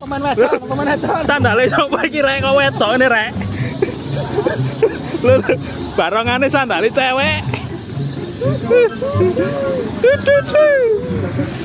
Pemain wedok. Sandale sapa iki rek kok wedok ne rek. Lho barongane sandale cewek.